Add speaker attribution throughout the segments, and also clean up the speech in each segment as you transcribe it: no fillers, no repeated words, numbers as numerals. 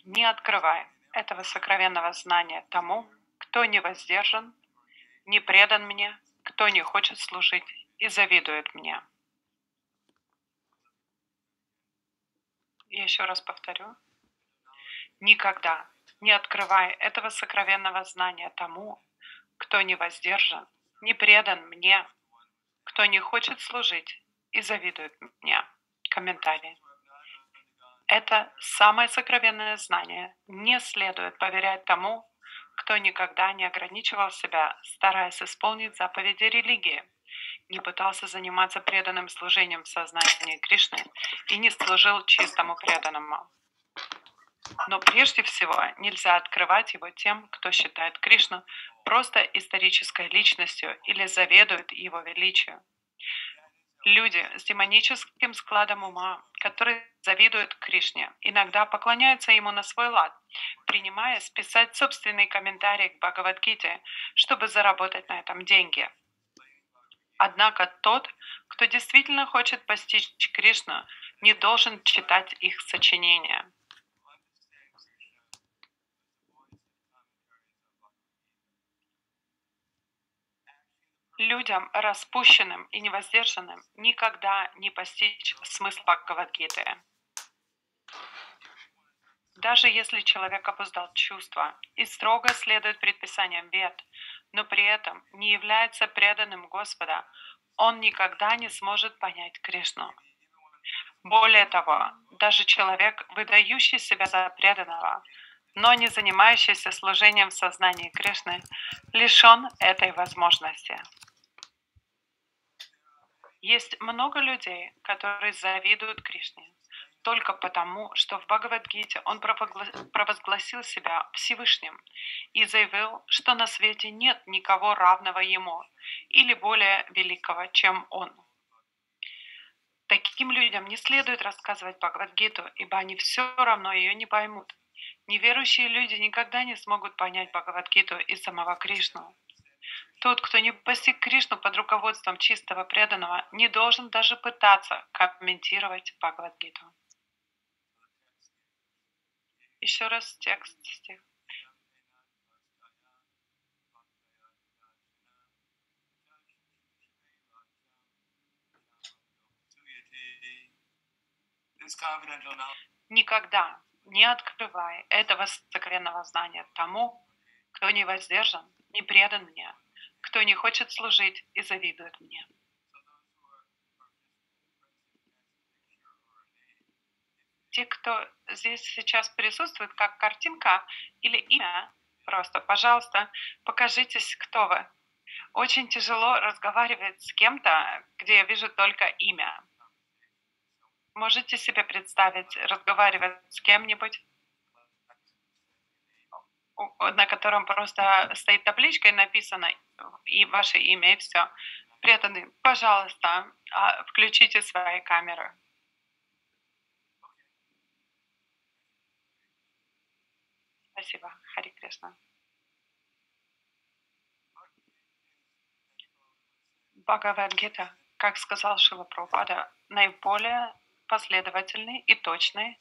Speaker 1: Не открывай этого сокровенного знания тому, кто не воздержан, не предан мне, кто не хочет служить и завидует мне. Я еще раз повторю. Никогда не открывай этого сокровенного знания тому, кто не воздержан, не предан мне, кто не хочет служить и завидует мне. Комментарий. Это самое сокровенное знание не следует поверять тому, кто никогда не ограничивал себя, стараясь исполнить заповеди религии, не пытался заниматься преданным служением в сознании Кришны и не служил чистому преданному. Но прежде всего нельзя открывать его тем, кто считает Кришну просто исторической личностью или заведует его величию. Люди с демоническим складом ума, которые завидуют Кришне, иногда поклоняются ему на свой лад, принимая списать собственный комментарий к Бхагавадгите, чтобы заработать на этом деньги. Однако тот, кто действительно хочет постичь Кришну, не должен читать их сочинения. Людям, распущенным и невоздержанным, никогда не постичь смысл Бхагавадгиты. Даже если человек обуздал чувства и строго следует предписаниям Вед, но при этом не является преданным Господа, он никогда не сможет понять Кришну. Более того, даже человек, выдающий себя за преданного, но не занимающийся служением в сознании Кришны, лишен этой возможности. Есть много людей, которые завидуют Кришне только потому, что в Бхагавадгите он провозгласил себя Всевышним и заявил, что на свете нет никого равного ему или более великого, чем он. Таким людям не следует рассказывать Бхагавадгиту, ибо они все равно ее не поймут. Неверующие люди никогда не смогут понять Бхагавадгиту и самого Кришну. Тот, кто не постиг Кришну под руководством чистого преданного, не должен даже пытаться комментировать Бхагавадгиту. Еще раз текст стих. Никогда не открывай этого сокровенного знания тому, кто не воздержан, не предан мне, кто не хочет служить и завидует мне. Те, кто здесь сейчас присутствует, как картинка или имя, просто, пожалуйста, покажитесь, кто вы. Очень тяжело разговаривать с кем-то, где я вижу только имя. Можете себе представить, разговаривать с кем-нибудь, на котором просто стоит табличка и написано и ваше имя, и все. Преданный, пожалуйста, включите свои камеры. Спасибо, Хари Кришна. Бхагавад-гита, как сказал Шила Прабхупада, наиболее последовательный и точный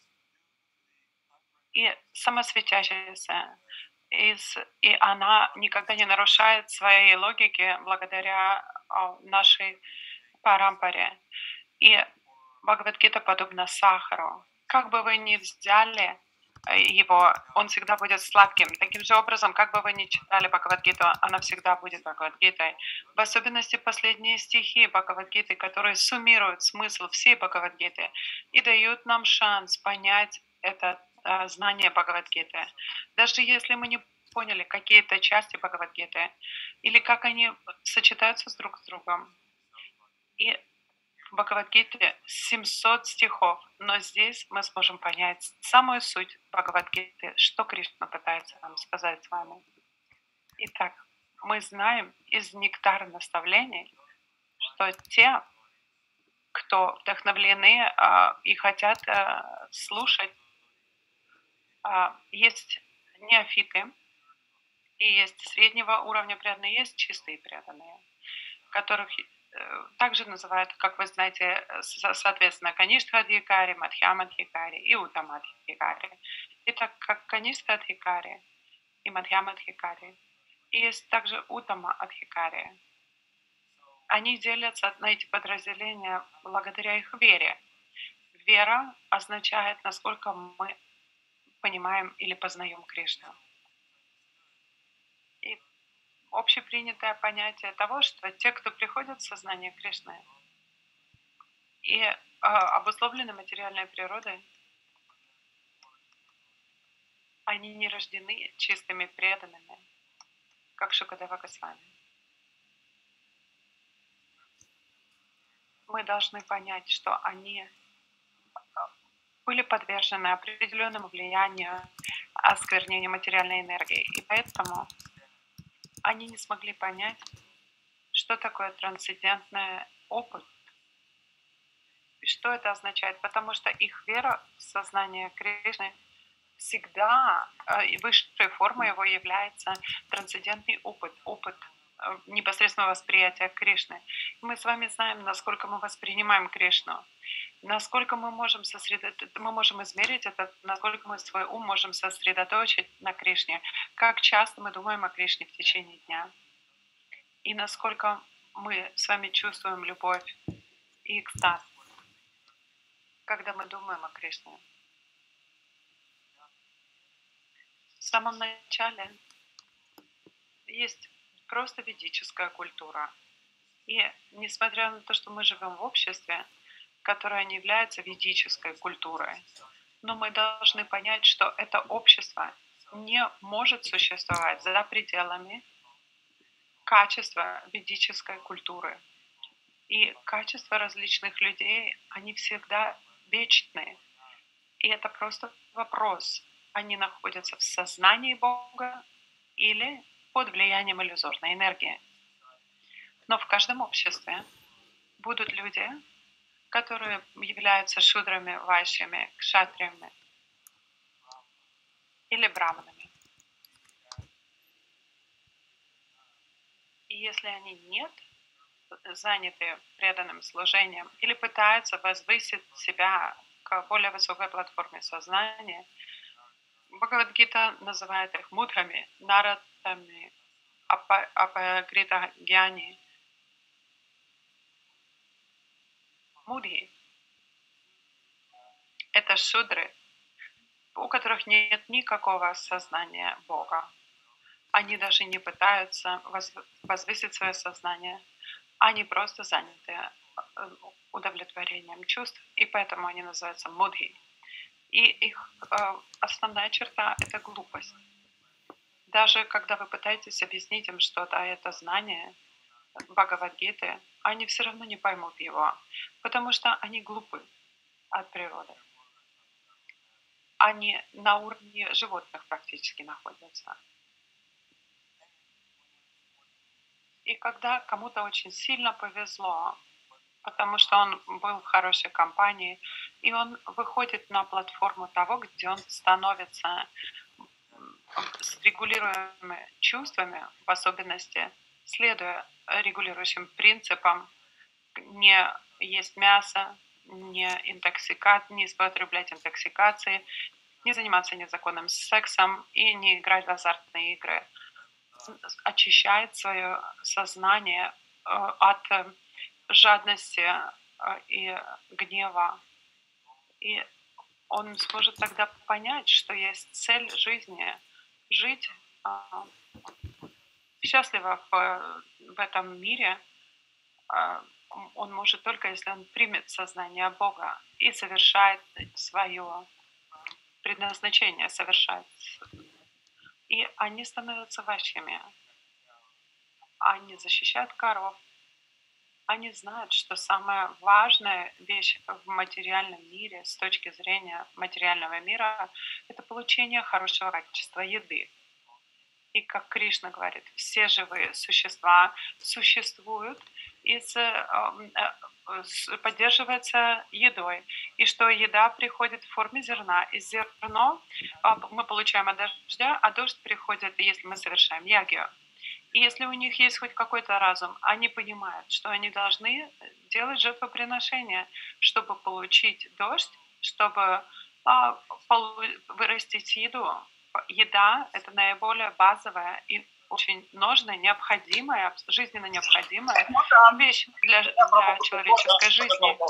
Speaker 1: и самосветящаяся. И она никогда не нарушает своей логики благодаря нашей парампаре. И Бхагавадгита подобна сахару. Как бы вы ни взяли его, он всегда будет сладким. Таким же образом, как бы вы ни читали Бхагавадгиту, она всегда будет Бхагавадгитой. В особенности последние стихи Бхагавадгиты, которые суммируют смысл всей Бхагавадгиты и дают нам шанс понять это знание Бхагавадгиты. Даже если мы не поняли какие-то части Бхагавадгиты или как они сочетаются друг с другом. И в Бхагавадгите 700 стихов, но здесь мы сможем понять самую суть Бхагавадгиты, что Кришна пытается нам сказать с вами. Итак, мы знаем из нектара наставлений, что те, кто вдохновлены и хотят слушать, есть неофиты, и есть среднего уровня преданные, есть чистые преданные, которых также называют, как вы знаете, соответственно, Каништха-адхикари, Мадхьяма-адхикари и Уттама-адхикари. И так как Каниста от Хикари и Мадхьяма от Хикари, и есть также Утама от Хикари. Они делятся на эти подразделения благодаря их вере. Вера означает, насколько мы понимаем или познаем Кришну. И общепринятое понятие того, что те, кто приходят в сознание Кришны и обусловлены материальной природой, они не рождены чистыми преданными, как Шукадева Госвами. Мы должны понять, что они были подвержены определенному влиянию осквернения материальной энергии. И поэтому они не смогли понять, что такое трансцендентный опыт. И что это означает? Потому что их вера в сознание Кришны всегда высшей формой его является трансцендентный опыт, опыт непосредственного восприятия Кришны. И мы с вами знаем, насколько мы воспринимаем Кришну, насколько мы можем мы можем измерить это, насколько мы свой ум можем сосредоточить на Кришне, как часто мы думаем о Кришне в течение дня, и насколько мы с вами чувствуем любовь и экстаз, когда мы думаем о Кришне. В самом начале есть просто ведическая культура. И несмотря на то, что мы живем в обществе, которое не является ведической культурой, но мы должны понять, что это общество не может существовать за пределами качества ведической культуры. И качества различных людей, они всегда вечные. И это просто вопрос. Они находятся в сознании Бога или под влиянием иллюзорной энергии. Но в каждом обществе будут люди, которые являются шудрами, вайшями, кшатриями или браманами. И если они нет заняты преданным служением или пытаются возвысить себя к более высокой платформе сознания, Бхагавад-гита называет их мудрами, наратами, апагрита гьяни, мудхи. Это шудры, у которых нет никакого сознания Бога. Они даже не пытаются возвысить свое сознание. Они просто заняты удовлетворением чувств, и поэтому они называются мудхи. И их основная черта – это глупость. Даже когда вы пытаетесь объяснить им что-то, это знание Бхагавад-гиты, они все равно не поймут его, потому что они глупы от природы. Они на уровне животных практически находятся. И когда кому-то очень сильно повезло, потому что он был в хорошей компании, и он выходит на платформу того, где он становится с регулируемыми чувствами, в особенности следуя регулирующим принципам, не есть мясо, не употреблять интоксикации, не заниматься незаконным сексом и не играть в азартные игры. Очищает свое сознание от жадности и гнева. И он сможет тогда понять, что есть цель жизни – жить счастливо в этом мире. Он может только, если он примет сознание Бога и совершает свое предназначение, совершает. И они становятся вайшями. Они защищают коров. Они знают, что самая важная вещь в материальном мире с точки зрения материального мира – это получение хорошего качества еды. И как Кришна говорит, все живые существа существуют и поддерживаются едой. И что еда приходит в форме зерна. И зерно мы получаем от дождя, а дождь приходит, если мы совершаем ягью. И если у них есть хоть какой-то разум, они понимают, что они должны делать жертвоприношение, чтобы получить дождь, чтобы вырастить еду. Еда — это наиболее базовая и очень нужная, необходимая, жизненно необходимая вещь для человеческой жизни.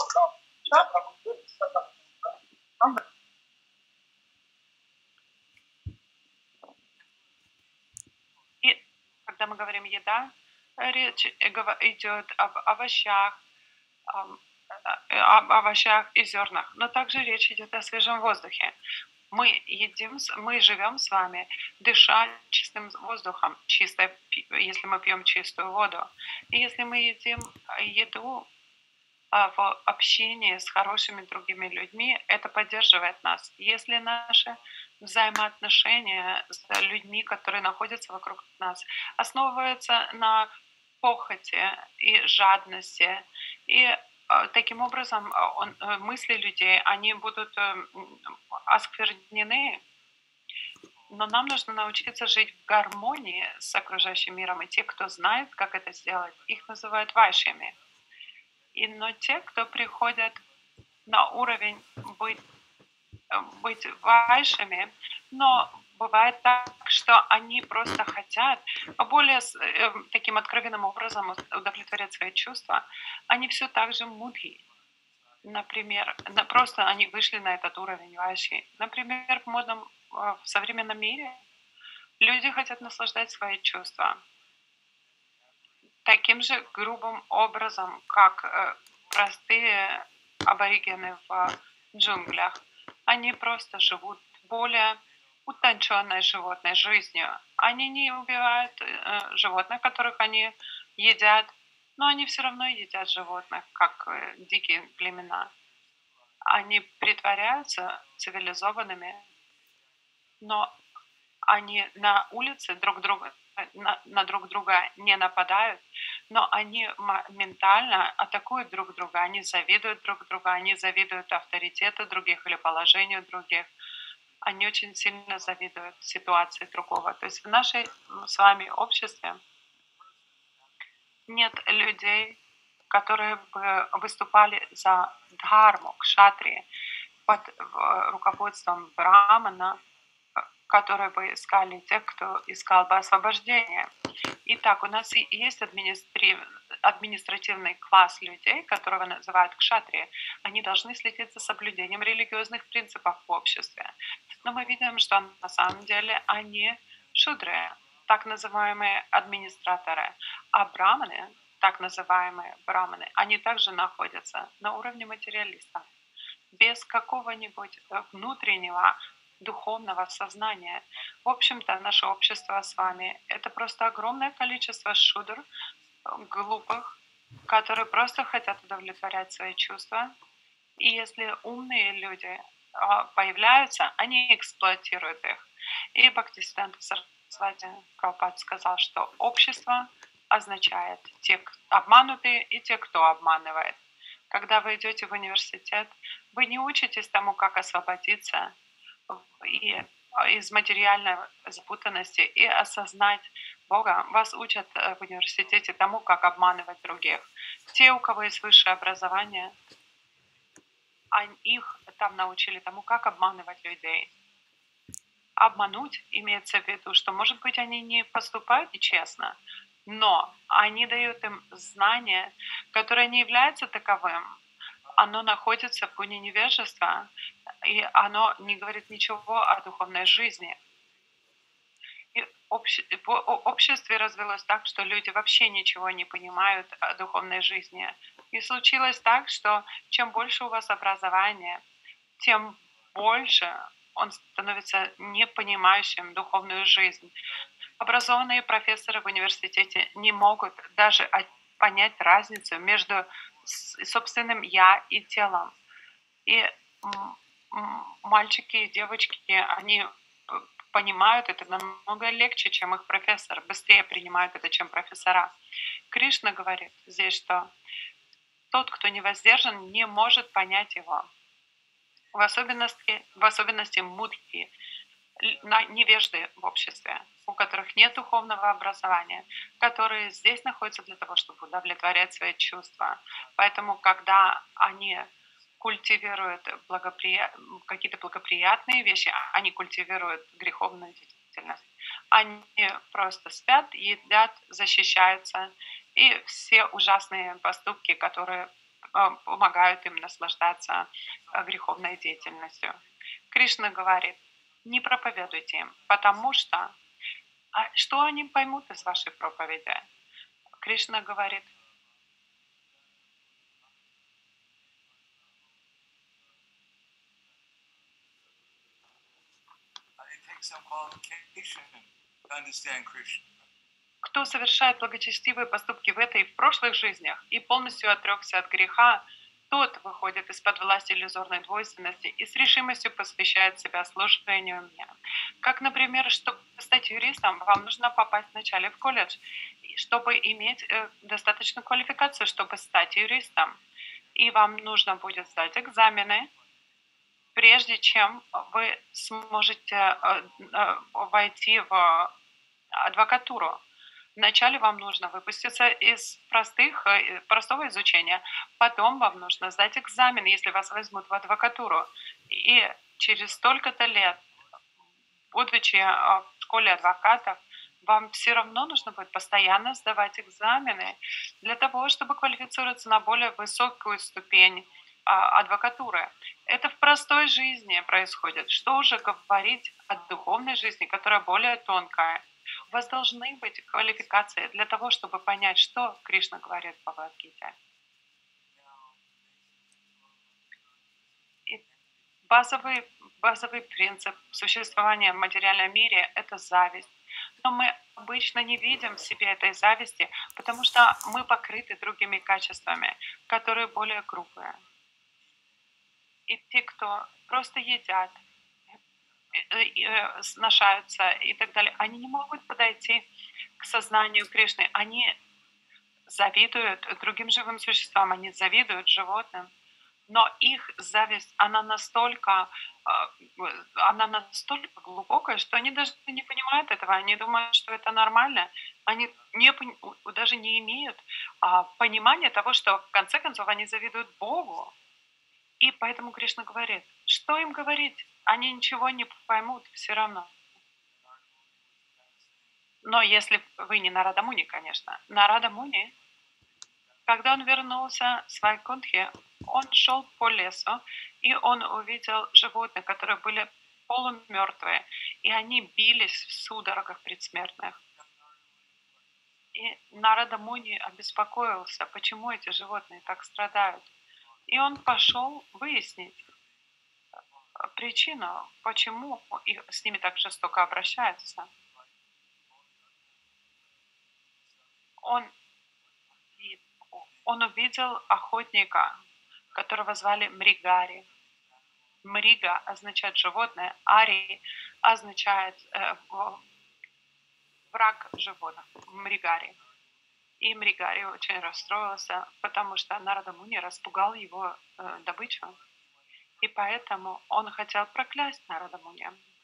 Speaker 1: И когда мы говорим еда, речь идет об овощах, об овощах и зернах, но также речь идет о свежем воздухе. Мы живем с вами, дыша чистым воздухом, если мы пьем чистую воду. И если мы едим еду в общении с хорошими другими людьми, это поддерживает нас. Если наши взаимоотношения с людьми, которые находятся вокруг нас, основываются на похоти и жадности, и таким образом мысли людей, они будут осквернены, но нам нужно научиться жить в гармонии с окружающим миром. И те, кто знает, как это сделать, их называют вайшами. Но те, кто приходят на уровень быть вайшами, но бывает так, что они просто хотят более таким откровенным образом удовлетворять свои чувства, они все так же мудхи. Например, просто они вышли на этот уровень вайши. Например, в современном мире люди хотят наслаждать свои чувства таким же грубым образом, как простые аборигены в джунглях. Они просто живут более утонченной животной жизнью. Они не убивают животных, которых они едят, но они все равно едят животных, как дикие племена. Они притворяются цивилизованными, но они на улице на друг друга не нападают, но они ментально атакуют друг друга, они завидуют друг другу, они завидуют авторитету других или положению других. Они очень сильно завидуют ситуации другого. То есть в нашей с вами обществе нет людей, которые бы выступали за дхарму, кшатрии, под руководством брамана, которые бы искали тех, кто искал бы освобождение. Итак, у нас и есть административный класс людей, которого называют кшатрии. Они должны следить за соблюдением религиозных принципов в обществе. Но мы видим, что на самом деле они шудры, так называемые администраторы, а браманы, так называемые браманы, они также находятся на уровне материалистов, без какого-нибудь внутреннего духовного сознания. В общем-то, наше общество с вами — это просто огромное количество шудр, глупых, которые просто хотят удовлетворять свои чувства. И если умные люди появляются, они эксплуатируют их. И Бхактисиданта Сарасвати Прабхупад сказал, что общество означает те, кто обманутые, и те, кто обманывает. Когда вы идете в университет, вы не учитесь тому, как освободиться из материальной запутанности и осознать Бога. Вас учат в университете тому, как обманывать других. Те, у кого есть высшее образование, их там научили тому, как обманывать людей. Обмануть имеется в виду, что, может быть, они не поступают нечестно, но они дают им знание, которое не является таковым. Оно находится в гуне невежества, и оно не говорит ничего о духовной жизни. И в обществе развелось так, что люди вообще ничего не понимают о духовной жизни. И случилось так, что чем больше у вас образования, тем больше он становится непонимающим духовную жизнь. Образованные профессоры в университете не могут даже понять разницу между собственным «я» и телом. И мальчики и девочки, они понимают это намного легче, чем их профессор, быстрее принимают это, чем профессора. Кришна говорит здесь, что тот, кто не воздержан, не может понять его. В особенности мудхи, невежды в обществе, у которых нет духовного образования, которые здесь находятся для того, чтобы удовлетворять свои чувства. Поэтому, когда они культивируют какие-то благоприятные вещи, они культивируют греховную деятельность. Они просто спят, едят, защищаются, и все ужасные поступки, которые помогают им наслаждаться греховной деятельностью. Кришна говорит, не проповедуйте им, потому что что они поймут из вашей проповеди? Кришна говорит, кто совершает благочестивые поступки в этой и в прошлых жизнях и полностью отрекся от греха, тот выходит из-под власти иллюзорной двойственности и с решимостью посвящает себя служению мне. Как, например, чтобы стать юристом, вам нужно попасть вначале в колледж, чтобы иметь достаточную квалификацию, чтобы стать юристом. И вам нужно будет сдать экзамены, прежде чем вы сможете войти в адвокатуру. Вначале вам нужно выпуститься из простого изучения, потом вам нужно сдать экзамен, если вас возьмут в адвокатуру. И через столько-то лет, будучи в школе адвокатов, вам все равно нужно будет постоянно сдавать экзамены для того, чтобы квалифицироваться на более высокую ступень адвокатуры. Это в простой жизни происходит. Что уже говорить о духовной жизни, которая более тонкая? У вас должны быть квалификации для того, чтобы понять, что Кришна говорит в Бхагавад-гите. И базовый принцип существования в материальном мире – это зависть. Но мы обычно не видим в себе этой зависти, потому что мы покрыты другими качествами, которые более грубые. И те, кто просто едят, сношаются и так далее, они не могут подойти к сознанию Кришны. Они завидуют другим живым существам, они завидуют животным, но их зависть, она настолько глубокая, что они даже не понимают этого, они думают, что это нормально, они даже не имеют понимания того, что в конце концов они завидуют Богу. И поэтому Кришна говорит, что им говорить, они ничего не поймут все равно. Но если вы не Нарада Муни, конечно. Нарада Муни, когда он вернулся с Вайкунтхи, он шел по лесу, и он увидел животных, которые были полумертвые, и они бились в судорогах предсмертных. И Нарада Муни обеспокоился, почему эти животные так страдают. И он пошел выяснить причину, почему с ними так жестоко обращаются. Он увидел охотника, которого звали Мригари. Мрига означает животное, Ари означает враг животных, Мригари. И Мригари очень расстроился, потому что Нарада Муни распугал его добычу. И поэтому он хотел проклясть Нарада Муни.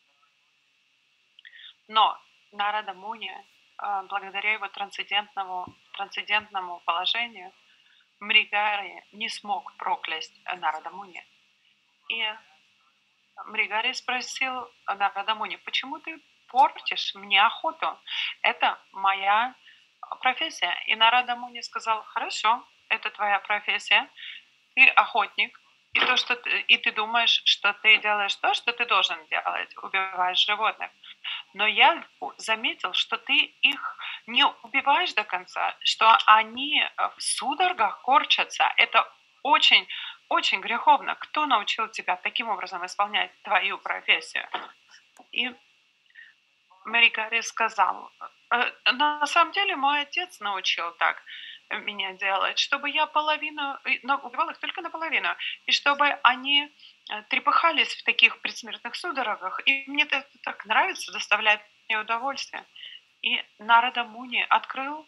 Speaker 1: Но Нарада Муни, благодаря его трансцендентному положению, Мригари не смог проклясть Нарада Муни. И Мригари спросил Нарада Муни, почему ты портишь мне охоту? Это моя профессия. И Нарада Муни сказал, хорошо, это твоя профессия, ты охотник, и ты думаешь, что ты делаешь то, что ты должен делать, убиваешь животных. Но я заметил, что ты их не убиваешь до конца, что они в судорогах корчатся. Это очень, очень греховно. Кто научил тебя таким образом исполнять твою профессию? И Мригари сказал, на самом деле мой отец научил так меня делать, чтобы я но убивал их только наполовину, и чтобы они трепыхались в таких предсмертных судорогах. И мне это так нравится, доставляет мне удовольствие. И Нарада Муни открыл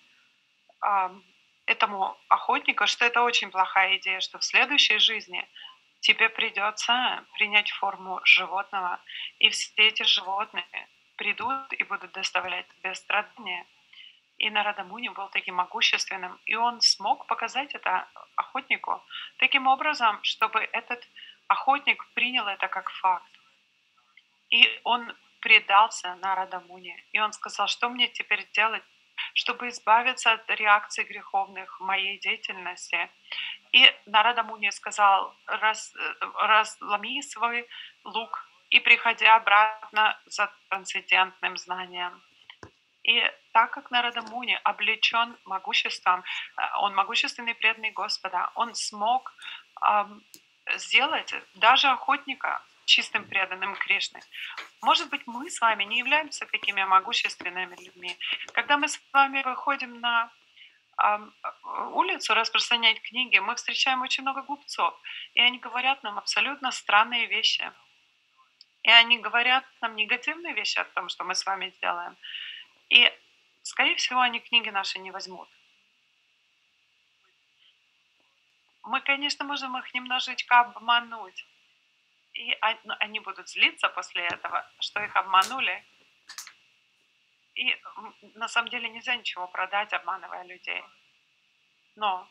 Speaker 1: этому охотнику, что это очень плохая идея, что в следующей жизни тебе придется принять форму животного, и все эти животные придут и будут доставлять тебе страдания. И Нарада Муни был таким могущественным, и он смог показать это охотнику таким образом, чтобы этот охотник принял это как факт. И он предался Нарада Муни, и он сказал, что мне теперь делать, чтобы избавиться от реакций греховных в моей деятельности. И Нарада Муни сказал, разломи свой лук и приходи обратно за трансцендентным знанием. И так как Нарада Муни облечен могуществом, он могущественный преданный Господа, он смог сделать даже охотника чистым преданным Кришны. Может быть, мы с вами не являемся такими могущественными людьми. Когда мы с вами выходим на улицу распространять книги, мы встречаем очень много глупцов, и они говорят нам абсолютно странные вещи. И они говорят нам негативные вещи о том, что мы с вами делаем. И, скорее всего, они книги наши не возьмут. Мы, конечно, можем их немножечко обмануть. И они будут злиться после этого, что их обманули. И на самом деле нельзя ничего продать, обманывая людей. Но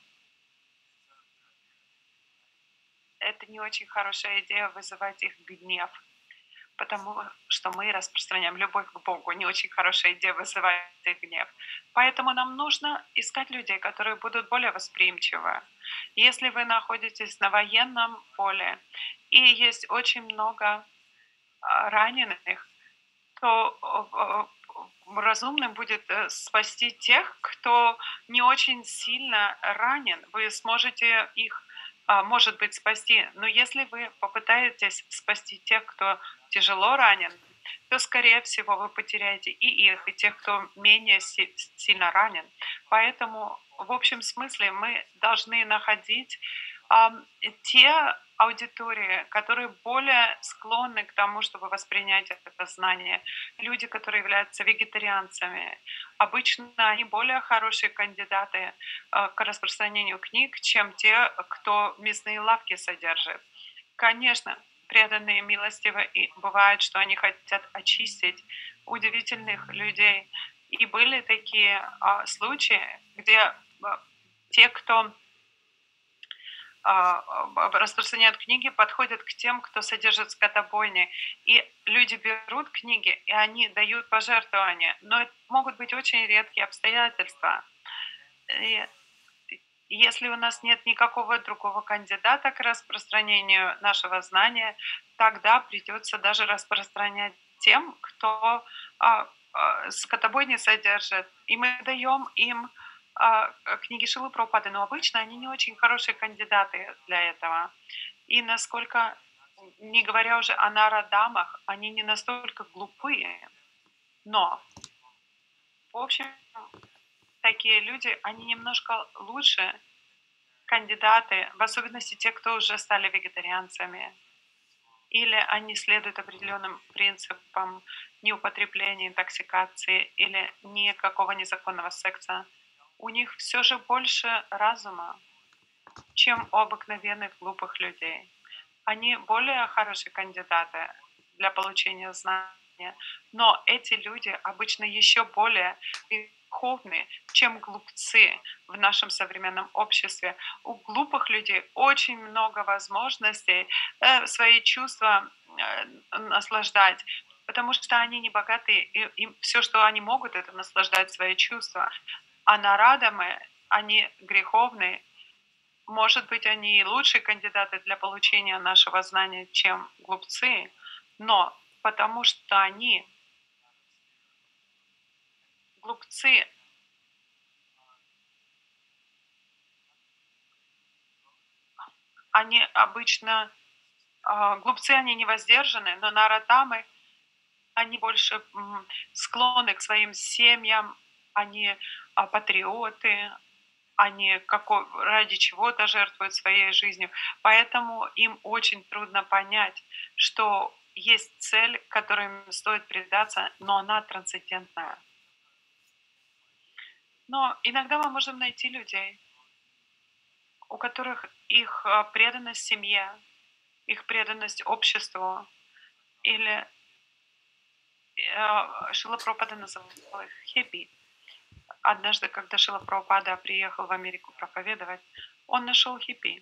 Speaker 1: это не очень хорошая идея вызывать их гнев, потому что мы распространяем любовь к Богу. Не очень хорошая идея вызывать их гнев. Поэтому нам нужно искать людей, которые будут более восприимчивы. Если вы находитесь на военном поле и есть очень много раненых, то разумным будет спасти тех, кто не очень сильно ранен. Вы сможете их, может быть, спасти. Но если вы попытаетесь спасти тех, кто тяжело ранен, то, скорее всего, вы потеряете и их, и тех, кто менее сильно ранен. Поэтому, в общем смысле, мы должны находить те аудитории, которые более склонны к тому, чтобы воспринять это знание. Люди, которые являются вегетарианцами, обычно они более хорошие кандидаты к распространению книг, чем те, кто мясные лавки содержит. Конечно, преданные милостивы, и бывает, что они хотят очистить удивительных людей. И были такие случаи, где те, кто распространяют книги, подходят к тем, кто содержит скотобойни. И люди берут книги, и они дают пожертвования. Но это могут быть очень редкие обстоятельства. И если у нас нет никакого другого кандидата к распространению нашего знания, тогда придется даже распространять тем, кто скотобойни содержит. И мы даем им книги Шилы Прабхупады, но обычно они не очень хорошие кандидаты для этого. И насколько, не говоря уже о нарадамах, они не настолько глупые. Но, в общем, такие люди, они немножко лучше кандидаты, в особенности те, кто уже стали вегетарианцами. Или они следуют определенным принципам неупотребления, интоксикации или никакого незаконного секса. У них все же больше разума, чем у обыкновенных глупых людей. Они более хорошие кандидаты для получения знания, но эти люди обычно еще более греховны, чем глупцы в нашем современном обществе. У глупых людей очень много возможностей свои чувства наслаждать, потому что они не богатые, и им все, что они могут, это наслаждать свои чувства. А нарадамы, они греховные. Может быть, они и лучшие кандидаты для получения нашего знания, чем глупцы, но потому что они глупцы, они обычно, глупцы, они не воздержаны, но нарадамы, они больше склонны к своим семьям, они патриоты, они ради чего-то жертвуют своей жизнью. Поэтому им очень трудно понять, что есть цель, к которой им стоит предаться, но она трансцендентная. Но иногда мы можем найти людей, у которых их преданность семье, их преданность обществу, или Шила Пропада называла их хиппи, Однажды, когда Шрила Прабхупада приехал в Америку проповедовать, он нашел хиппи,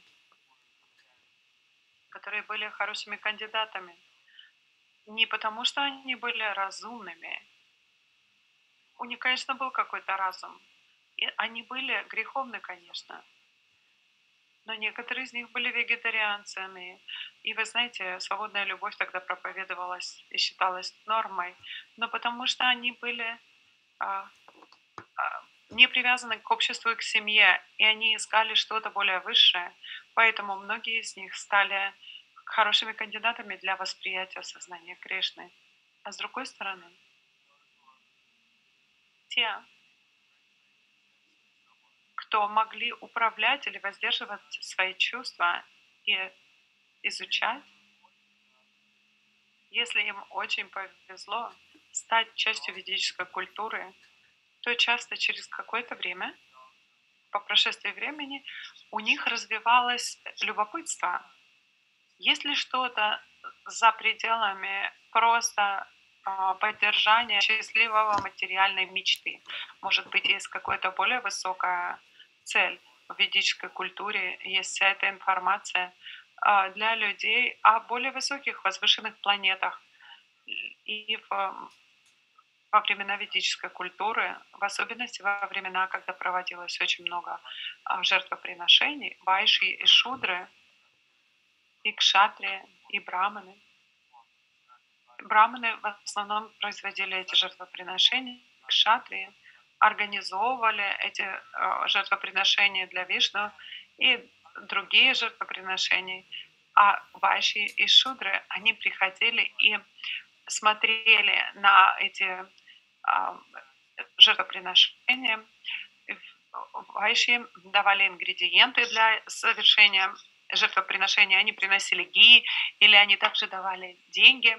Speaker 1: которые были хорошими кандидатами. Не потому, что они были разумными. У них, конечно, был какой-то разум. И они были греховны, конечно. Но некоторые из них были вегетарианцами. И вы знаете, свободная любовь тогда проповедовалась и считалась нормой. Но потому что они были а, не привязаны к обществу и к семье, и они искали что-то более высшее, поэтому многие из них стали хорошими кандидатами для восприятия сознания Кришны. А с другой стороны, те, кто могли управлять или воздерживать свои чувства и изучать, если им очень повезло стать частью ведической культуры, то часто через какое-то время, по прошествии времени, у них развивалось любопытство. Есть ли что-то за пределами просто поддержания счастливого материальной мечты? Может быть, есть какая-то более высокая цель в ведической культуре, есть вся эта информация для людей о более высоких возвышенных планетах. И во времена ведической культуры, в особенности во времена, когда проводилось очень много жертвоприношений, вайши и шудры, и кшатрии, и браманы. Браманы в основном производили эти жертвоприношения, кшатрии организовывали эти жертвоприношения для Вишну и другие жертвоприношения. А вайши и шудры, они приходили и смотрели на эти а, жертвоприношения. Вайши давали ингредиенты для совершения жертвоприношения, они приносили ги, или они также давали деньги.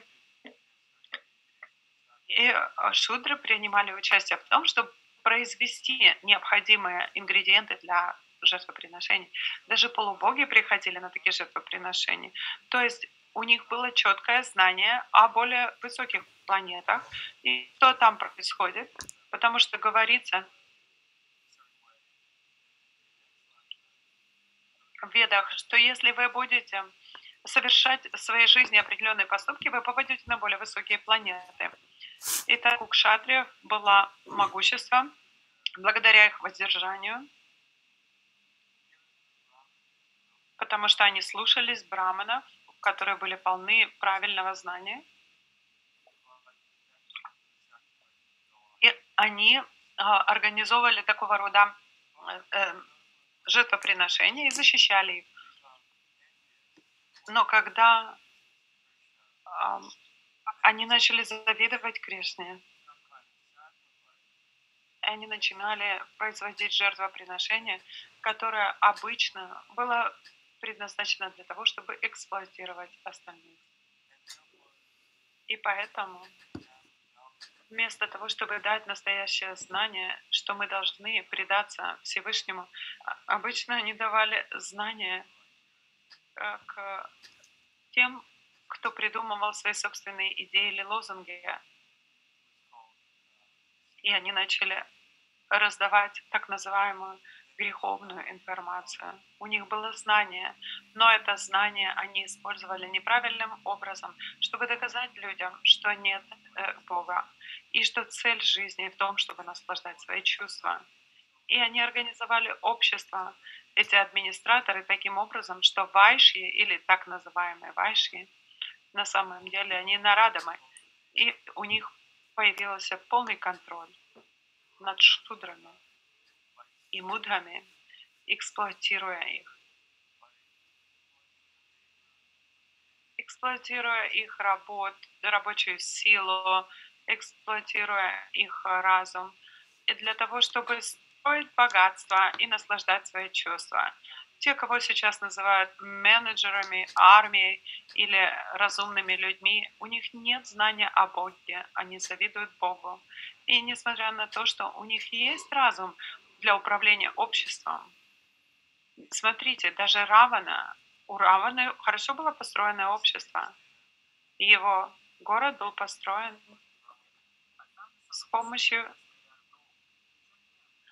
Speaker 1: И шудры принимали участие в том, чтобы произвести необходимые ингредиенты для жертвоприношений. Даже полубоги приходили на такие жертвоприношения. То есть у них было четкое знание о более высоких планетах и что там происходит, потому что говорится в Ведах, что если вы будете совершать в своей жизни определенные поступки, вы попадете на более высокие планеты. Итак, у кшатриев было могущество благодаря их воздержанию, потому что они слушались браманов, которые были полны правильного знания. И они организовывали такого рода жертвоприношения и защищали их. Но когда они начали завидовать Кришне, и они начинали производить жертвоприношения, которое обычно было предназначено для того, чтобы эксплуатировать остальных. И поэтому вместо того, чтобы дать настоящее знание, что мы должны предаться Всевышнему, обычно они давали знания к тем, кто придумывал свои собственные идеи или лозунги, и они начали раздавать так называемую греховную информацию. У них было знание, но это знание они использовали неправильным образом, чтобы доказать людям, что нет Бога, и что цель жизни в том, чтобы наслаждать свои чувства. И они организовали общество, эти администраторы, таким образом, что вайши, или так называемые вайши, на самом деле они нарадамы, и у них появился полный контроль над шудрами и мудхами, эксплуатируя их рабочую силу, эксплуатируя их разум, и для того, чтобы строить богатство и наслаждать свои чувства. Те, кого сейчас называют менеджерами, армией или разумными людьми, у них нет знания о Боге, они завидуют Богу. И несмотря на то, что у них есть разум для управления обществом, смотрите, даже у Раваны хорошо было построенное общество. И его город был построен с помощью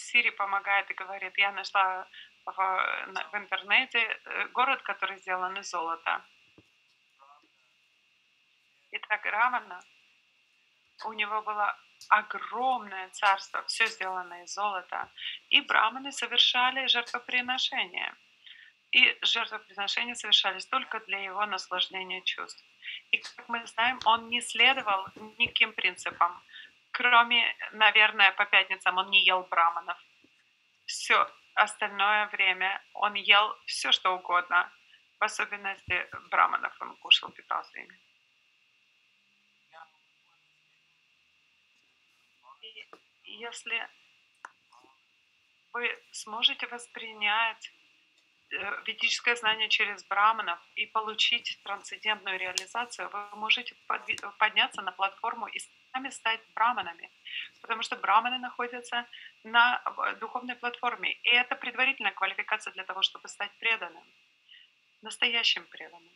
Speaker 1: Сири помогает и говорит, я нашла в интернете город, который сделан из золота. Итак, Равана, у него было огромное царство, все сделано из золота. И браманы совершали жертвоприношения. И жертвоприношения совершались только для его наслаждения чувств. И, как мы знаем, он не следовал никаким принципам. Кроме, наверное, по пятницам он не ел браманов. Все остальное время он ел все, что угодно. В особенности браманов он кушал, питался ими. И если вы сможете воспринять ведическое знание через браманов и получить трансцендентную реализацию, вы можете подняться на платформу и сами стать браманами, потому что браманы находятся на духовной платформе, и это предварительная квалификация для того, чтобы стать преданным, настоящим преданным.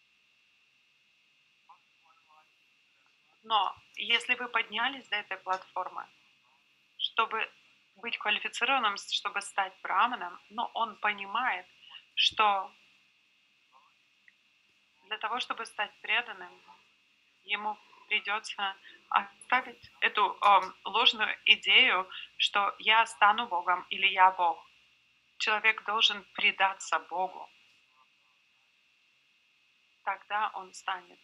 Speaker 1: Но если вы поднялись до этой платформы, чтобы быть квалифицированным, чтобы стать браманом, но он понимает, что для того, чтобы стать преданным, ему придется оставить эту ложную идею, что я стану Богом или я Бог. Человек должен предаться Богу. Тогда он станет.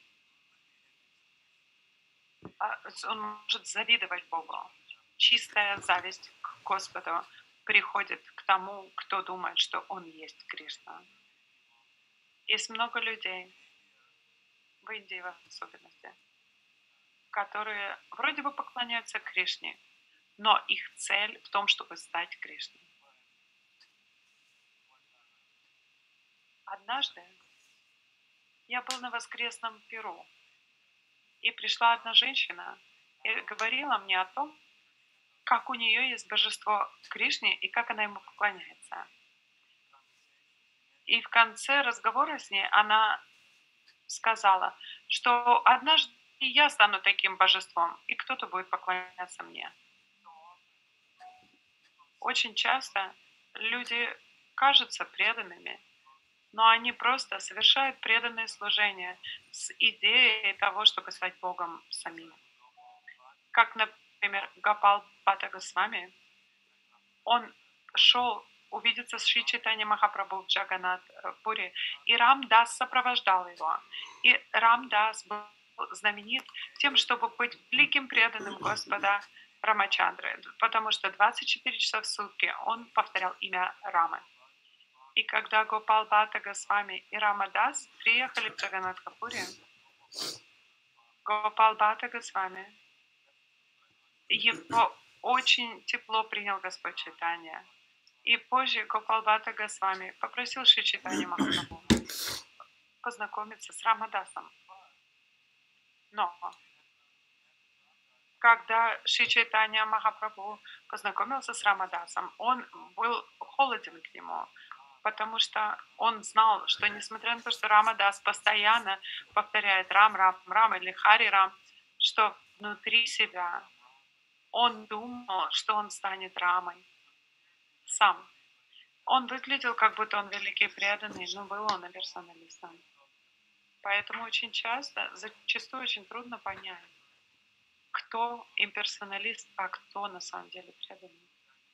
Speaker 1: Он может завидовать Богу. Чистая зависть к Господу приходит к тому, кто думает, что он есть Кришна. Есть много людей, в Индии в особенности, которые вроде бы поклоняются Кришне, но их цель в том, чтобы стать Кришной. Однажды я был на воскресном Перу, и пришла одна женщина и говорила мне о том, как у нее есть божество Кришне и как она ему поклоняется. И в конце разговора с ней она сказала, что однажды и я стану таким божеством, и кто-то будет поклоняться мне. Очень часто люди кажутся преданными, но они просто совершают преданное служение с идеей того, чтобы стать Богом самим. Как, например, Гопал Бхатта Госвами, он шел увидеться с Шри Чайтанья Махапрабху в Джаганнат-пуре, и Рамдас сопровождал его. И Рамдас был знаменит тем, чтобы быть великим преданным Господа Рамачандры, потому что 24 часа в сутки он повторял имя Рамы. И когда Гопал Бхатта Госвами и Рамадас приехали в Джаганнат-пуре, Гопал Бхатта Госвами, его очень тепло принял Господь Чайтанья. И позже Гопал Бхатта Госвами попросил Шри Чайтанья Махапрабху познакомиться с Рамадасом. Но когда Шри Чайтанья Махапрабху познакомился с Рамадасом, он был холоден к нему, потому что он знал, что несмотря на то, что Рамадас постоянно повторяет Рам, Рам, Рам или Хари Рам, что внутри себя он думал, что он станет Рамой сам. Он выглядел, как будто он великий преданный, но был он имперсоналистом. Поэтому очень часто, зачастую очень трудно понять, кто имперсоналист, а кто на самом деле преданный.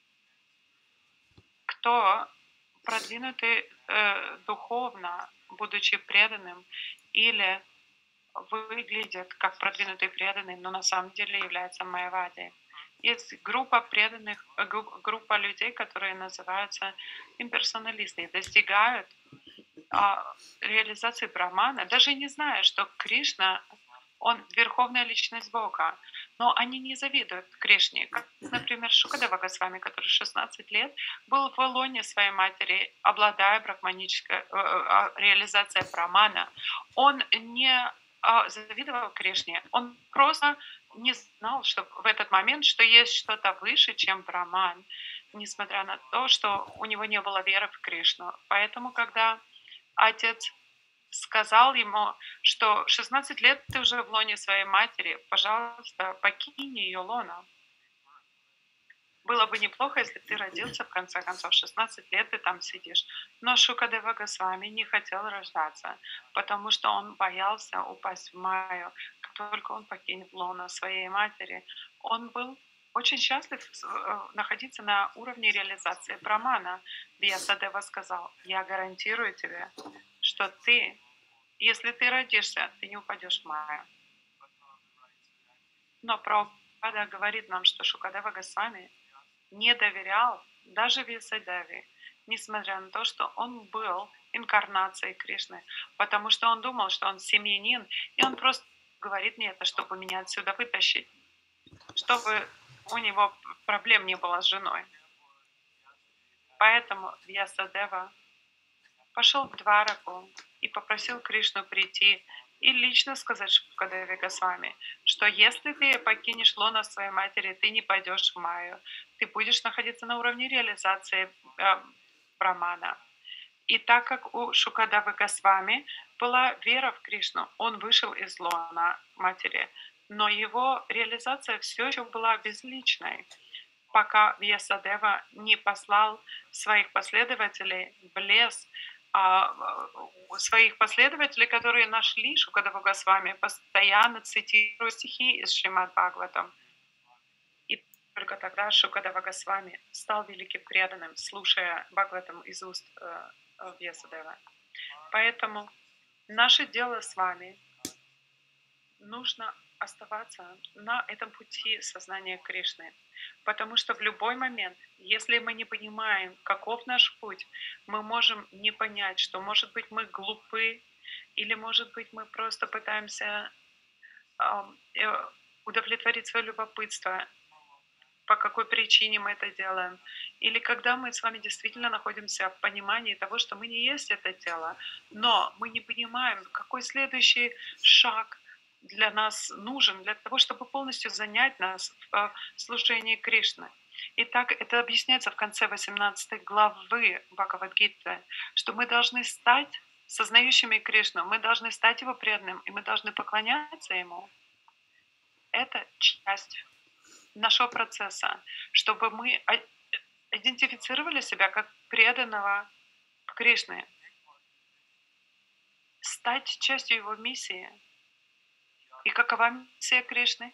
Speaker 1: Кто продвинутый духовно, будучи преданным, или выглядит как продвинутый преданный, но на самом деле является майявади. Есть группа преданных, группа людей, которые называются имперсоналисты, и достигают реализации Брахмана, даже не зная, что Кришна, он верховная личность Бога. Но они не завидуют Кришне. Как, например, Шукадева Госвами, который 16 лет был в лоне своей матери, обладая брахманической реализацией Брахмана. Он не завидовал Кришне. Он просто не знал, что в этот момент, что есть что-то выше, чем Брахман, несмотря на то, что у него не было веры в Кришну. Поэтому, когда отец сказал ему, что 16 лет ты уже в лоне своей матери, пожалуйста, покинь ее лоно. Было бы неплохо, если бы ты родился, в конце концов, 16 лет ты там сидишь. Но Шукадева Госвами не хотел рождаться, потому что он боялся упасть в Майю. Как только он покинет лоно своей матери, он был очень счастлив находиться на уровне реализации Брамана. Вьясадева сказал: я гарантирую тебе, что ты, если ты родишься, ты не упадешь в Майю. Но Прабхупада говорит нам, что Шукадева Госвами не доверял даже Вьясадеве, несмотря на то, что он был инкарнацией Кришны, потому что он думал, что он семьянин, и он просто говорит мне это, чтобы меня отсюда вытащить, чтобы у него проблем не было с женой. Поэтому Вьясадева пошел в Двараку и попросил Кришну прийти и лично сказать Шукадеве Госвами, что если ты покинешь лоно своей матери, ты не пойдешь в Майю, ты будешь находиться на уровне реализации Брамана. И так как у Шукадевы Госвами была вера в Кришну, он вышел из лона матери, но его реализация все еще была безличной, пока Вьясадева не послал своих последователей в лес, своих последователей, которые нашли Шукадеву Госвами, постоянно цитируя стихи из Шримад Бхагаватам. И только тогда Шукадева Госвами стал великим преданным, слушая Бхагаватам из уст Вьясадева. Поэтому наше дело с вами нужно оставаться на этом пути сознания Кришны. Потому что в любой момент, если мы не понимаем, каков наш путь, мы можем не понять, что, может быть, мы глупы, или, может быть, мы просто пытаемся удовлетворить свое любопытство, по какой причине мы это делаем. Или когда мы с вами действительно находимся в понимании того, что мы не есть это тело, но мы не понимаем, какой следующий шаг для нас нужен, для того, чтобы полностью занять нас в служении Кришны. Итак, это объясняется в конце 18 главы Бхагавад-гиты, что мы должны стать сознающими Кришну, мы должны стать Его преданным, и мы должны поклоняться Ему. Это часть нашего процесса, чтобы мы идентифицировали себя как преданного Кришны, стать частью Его миссии. И какова миссия Кришны?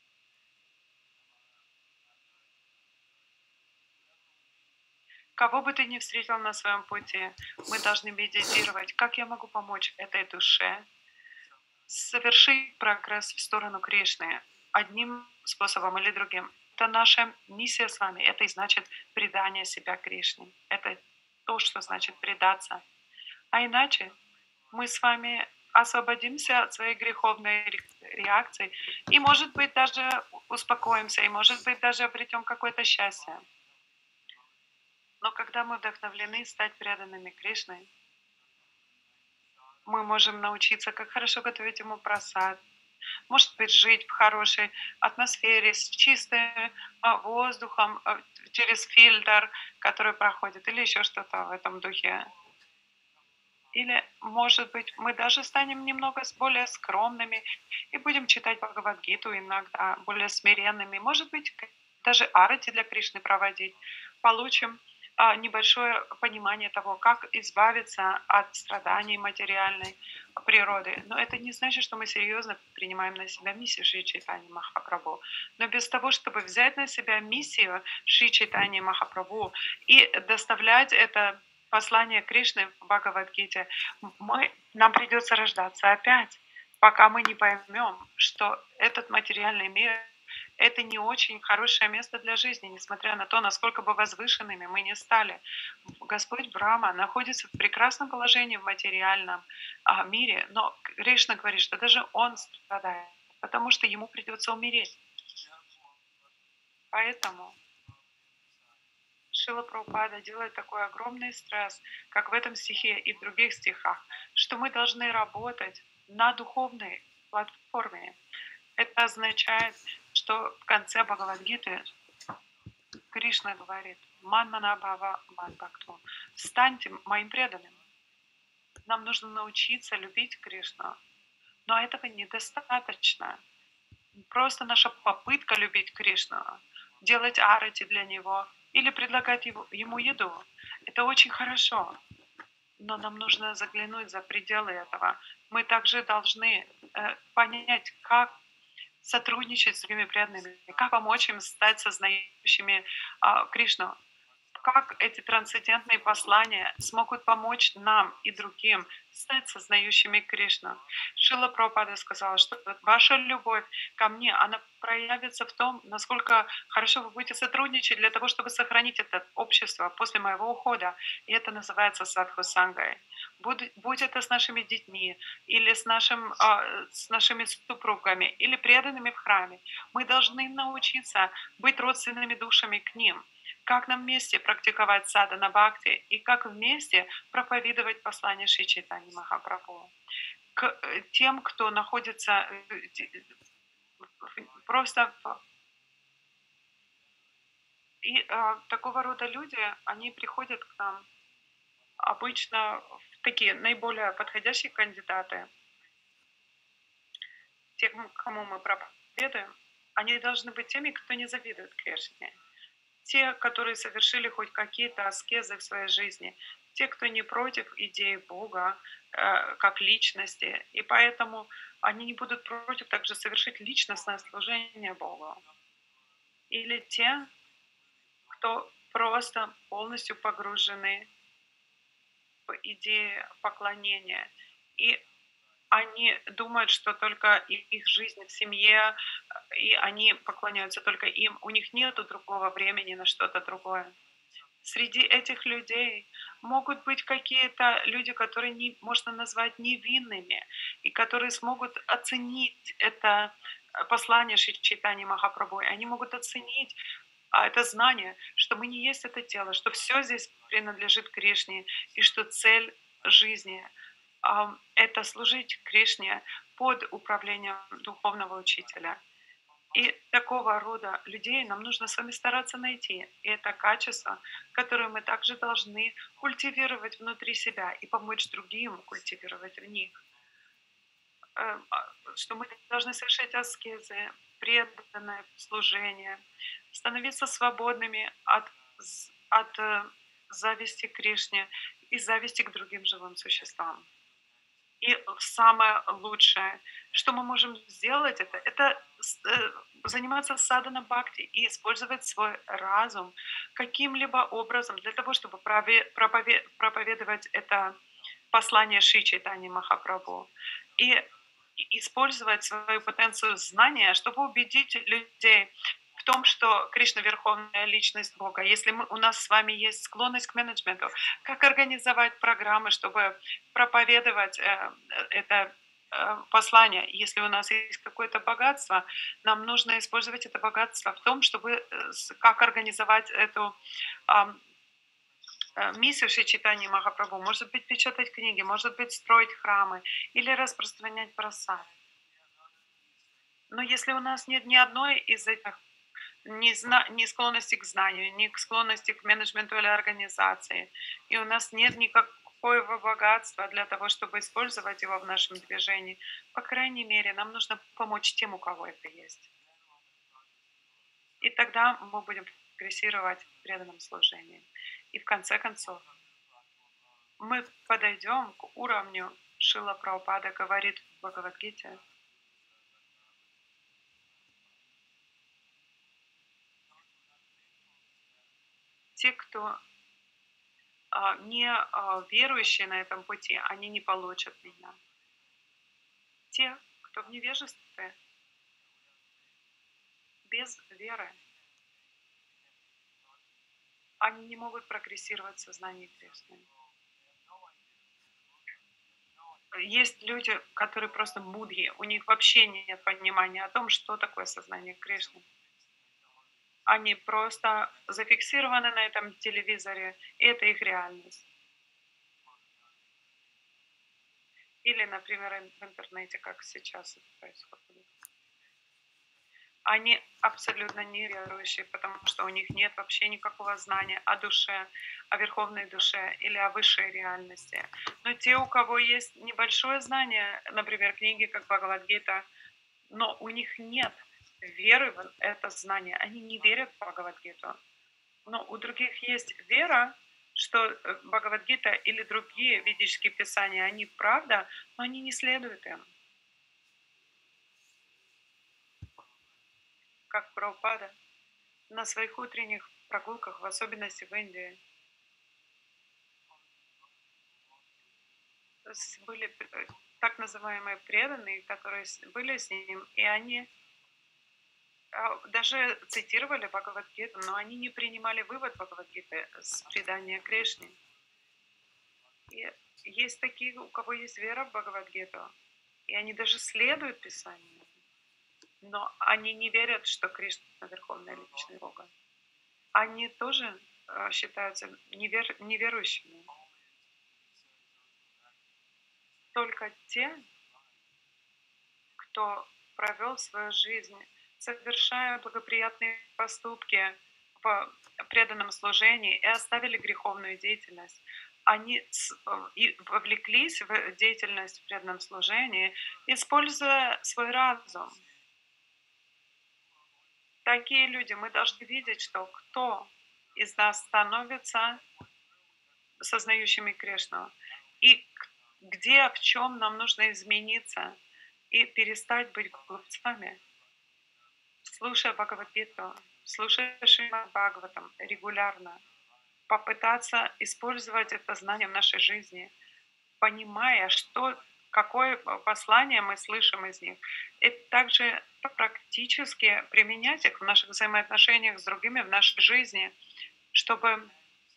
Speaker 1: Кого бы ты ни встретил на своем пути, мы должны медитировать, как я могу помочь этой душе совершить прогресс в сторону Кришны одним способом или другим. Это наша миссия с вами. Это и значит предание себя Кришне. Это то, что значит предаться. А иначе мы с вами освободимся от своей греховной реакции и, может быть, даже успокоимся, и, может быть, даже обретем какое-то счастье. Но когда мы вдохновлены стать преданными Кришной, мы можем научиться, как хорошо готовить ему просад, может быть, жить в хорошей атмосфере, с чистым воздухом, через фильтр, который проходит, или еще что-то в этом духе. Или, может быть, мы даже станем немного более скромными и будем читать Бхагавадгиту иногда, более смиренными. Может быть, даже арати для Кришны проводить. Получим небольшое понимание того, как избавиться от страданий материальной природы. Но это не значит, что мы серьезно принимаем на себя миссию Шри Чайтани Махапрабху. Но без того, чтобы взять на себя миссию Шри Чайтани Махапрабху и доставлять это послание Кришны в Бхагавадгите, нам придется рождаться опять, пока мы не поймем, что этот материальный мир — это не очень хорошее место для жизни, несмотря на то, насколько бы возвышенными мы не стали. Господь Брахма находится в прекрасном положении в материальном мире, но Кришна говорит, что даже он страдает, потому что ему придется умереть. Поэтому Шрила Прабхупада делает такой огромный стресс, как в этом стихе и в других стихах, что мы должны работать на духовной платформе. Это означает, что в конце Бхагавадгиты Кришна говорит: «Манмана бхава ман бхакту». Станьте моим преданным. Нам нужно научиться любить Кришну, но этого недостаточно. Просто наша попытка любить Кришну делать арати для него или предлагать ему еду. Это очень хорошо, но нам нужно заглянуть за пределы этого. Мы также должны понять, как сотрудничать с другими преданными, как помочь им стать сознающими Кришну, как эти трансцендентные послания смогут помочь нам и другим стать сознающими Кришну. Шрила Прабхупада сказала, что ваша любовь ко мне, она проявится в том, насколько хорошо вы будете сотрудничать для того, чтобы сохранить это общество после моего ухода. И это называется садху сангой. Будь это с нашими детьми, или с нашими супругами, или преданными в храме. Мы должны научиться быть родственными душами к ним, как нам вместе практиковать садхана бхакти и как вместе проповедовать послание Шри Чайтаньи Махапрабху. К тем, кто находится просто... И такого рода люди, они приходят к нам обычно в такие наиболее подходящие кандидаты, те, кому мы проповедуем, они должны быть теми, кто не завидует Кришне. Те, которые совершили хоть какие-то аскезы в своей жизни, те, кто не против идеи Бога как личности, и поэтому они не будут против также совершить личностное служение Богу. Или те, кто просто полностью погружены в идеи поклонения, и они думают, что только их жизнь в семье, и они поклоняются только им, у них нет другого времени на что-то другое. Среди этих людей могут быть какие-то люди, которые можно назвать невинными, и которые смогут оценить это послание Шри Чайтаньи Махапрабху. И они могут оценить это знание, что мы не есть это тело, что все здесь принадлежит Кришне, и что цель жизни это служить Кришне под управлением духовного учителя. И такого рода людей нам нужно с вами стараться найти. И это качество, которое мы также должны культивировать внутри себя и помочь другим культивировать в них. Что мы должны совершать аскезы, преданное служение, становиться свободными от зависти к Кришне и зависти к другим живым существам. И самое лучшее, что мы можем сделать, это заниматься садхана бхакти и использовать свой разум каким-либо образом для того, чтобы проповедовать это послание Шри Чайтаньи Махапрабху. И использовать свою потенцию знания, чтобы убедить людей в том, что Кришна — верховная личность Бога. Если у нас с вами есть склонность к менеджменту, как организовать программы, чтобы проповедовать это послание. Если у нас есть какое-то богатство, нам нужно использовать это богатство в том, чтобы как организовать эту миссию Шри Чайтаньи Махапрабху. Может быть, печатать книги, может быть, строить храмы или распространять просад. Но если у нас нет ни одной из этих, ни склонности к знанию, ни к склонности к менеджменту или организации, и у нас нет никакого богатства для того, чтобы использовать его в нашем движении, по крайней мере, нам нужно помочь тем, у кого это есть. И тогда мы будем прогрессировать в преданном служении. И в конце концов, мы подойдем к уровню, Шрила Прабхупада говорит в Бхагавад-гите, те, кто не верующие на этом пути, они не получат меня. Те, кто в невежестве, без веры, они не могут прогрессировать в сознании Кришны. Есть люди, которые просто мудри, у них вообще нет понимания о том, что такое сознание Кришны. Они просто зафиксированы на этом телевизоре, и это их реальность. Или, например, в интернете, как сейчас это происходит. Они абсолютно неверующие, потому что у них нет вообще никакого знания о душе, о верховной душе или о высшей реальности. Но те, у кого есть небольшое знание, например, книги как Бхагавад-гита, но у них нет веры в это знание, они не верят в Бхагавадгиту. Но у других есть вера, что Бхагавадгита или другие ведические писания, они правда, но они не следуют им. Как Прабхупада на своих утренних прогулках, в особенности в Индии, были так называемые преданные, которые были с ним, и они даже цитировали Бхагавадгиту, но они не принимали вывод Бхагавадгиты с предания Кришне. И есть такие, у кого есть вера в Бхагавадгиту, и они даже следуют Писанию, но они не верят, что Кришна Верховная Личность Бога. Они тоже считаются неверующими. Только те, кто провел свою жизнь, совершая благоприятные поступки в преданном служении и оставили греховную деятельность, они и вовлеклись в деятельность в преданном служении, используя свой разум. Такие люди, мы должны видеть, что кто из нас становится сознающими Кришну, и где, в чем нам нужно измениться и перестать быть глупцами. Слушая Бхагавадгиту, слушая Шримад Бхагаватам регулярно, попытаться использовать это знание в нашей жизни, понимая, какое послание мы слышим из них, и также практически применять их в наших взаимоотношениях с другими в нашей жизни, чтобы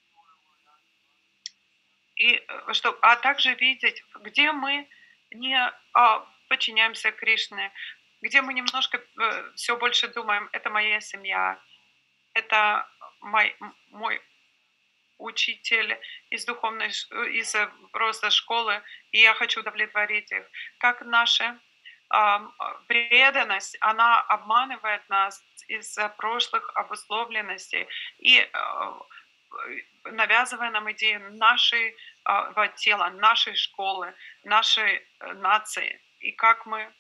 Speaker 1: а также видеть, где мы не подчиняемся Кришне, где мы немножко все больше думаем, это моя семья, это мой учитель из просто школы, и я хочу удовлетворить их. Как наша преданность, она обманывает нас из-за прошлых обусловленностей и навязывая нам идеи нашего тела, нашей школы, нашей нации. И как мы,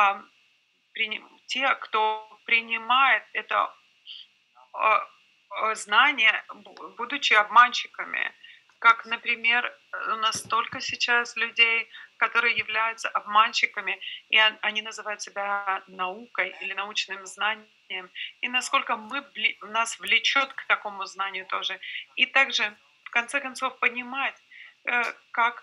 Speaker 1: те, кто принимает это знание, будучи обманщиками. Как, например, у нас столько сейчас людей, которые являются обманщиками, и они называют себя наукой или научным знанием. И насколько нас влечет к такому знанию тоже. И также, в конце концов, понимать, как